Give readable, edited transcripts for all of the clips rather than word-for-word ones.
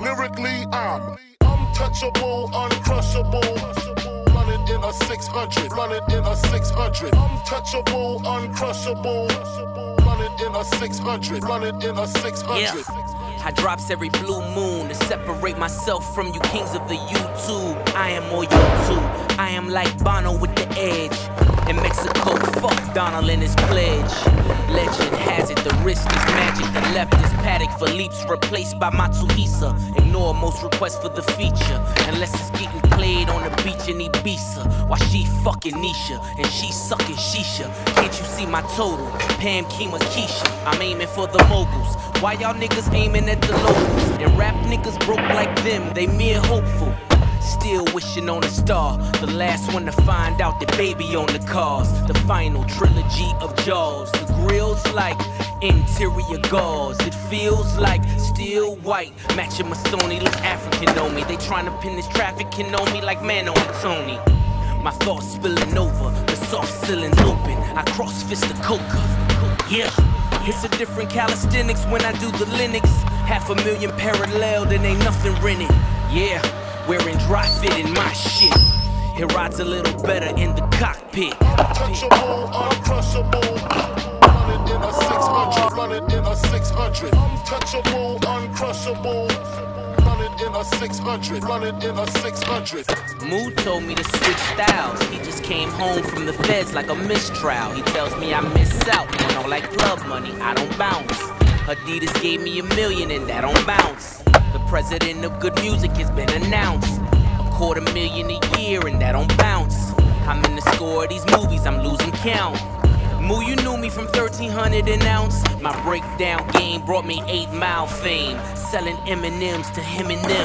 Lyrically, I'm untouchable, uncrushable. Running in a 600, running in a 600. Untouchable, uncrushable. Running in a 600, running in a 600. Yeah. I drops every blue moon to separate myself from you kings of the YouTube. I am more YouTube. I am like Bono with the edge. In Mexico, fuck Donald and his pledge. Legend has it, the wrist is magic. The left is Paddock for leaps, replaced by Matuisa. Ignore most requests for the feature, unless it's getting played on the beach in Ibiza. While she fucking Nisha, and she sucking Shisha. Can't you see my total? Pam, Kima, Keisha. I'm aiming for the moguls. Why y'all niggas aiming at the locals? And rap niggas broke like them, they mere hopeful. Still wishing on a star, the last one to find out that baby on the cars. The final trilogy of Jaws. The grill's like interior gauze. It feels like steel white. Matching my Sony, looks African on me. They trying to pin this trafficking on me like man on Tony. My thoughts spilling over, the soft ceilings open. I cross fist the coca. Yeah. It's a different calisthenics when I do the Linux. 500,000 parallel, then ain't nothing rented. Yeah, wearing dry fit in my shit. It rides a little better in the cockpit. Untouchable, uncrushable. Running in a 600, running in a 600. Untouchable, uncrushable. Running in a 600, running in a 600. Mood told me to switch styles. He just came home from the feds like a mistrial. He tells me I miss out. You know, like club money, I don't bounce. Adidas gave me $1 million and that don't bounce. The president of good music has been announced. $250,000 a year and that don't bounce. I'm in the score of these movies, I'm losing count. Moo, you knew me from 1300 an ounce. My breakdown game brought me 8 Mile fame. Selling M&Ms to him and them.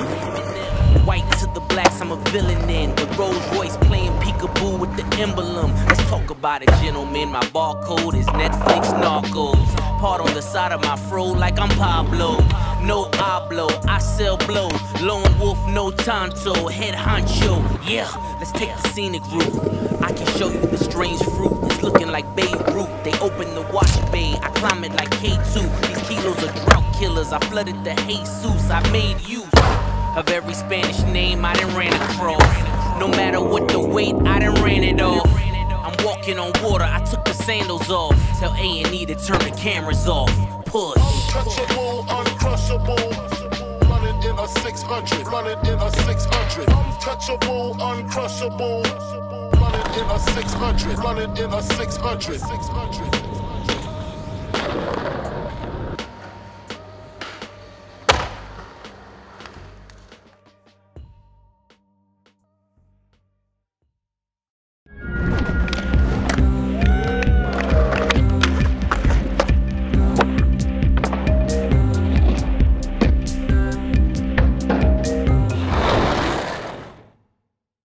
White to the blacks, I'm a villain in. The Rolls Royce playing peekaboo with the emblem. Let's talk about it, gentlemen. My barcode is Netflix Narcos. Part on the side of my fro like I'm Pablo. No hablo, I sell blow. Lone wolf, no tanto. Head honcho, yeah. Let's take the scenic route. I can show you the strange fruit. It's looking like Babe Ruth. They open the wash bay. I climb it like K2. These kilos are drought killers. I flooded the Jesus. I made use of every Spanish name I done ran across. No matter what the weight, I done ran it off. I'm walking on water, I took the sandals off. Tell A&E to turn the cameras off. Push. Untouchable, uncrushable. Running in a 600, running in a 600. Untouchable, uncrushable. Running in a 600, running in a 600.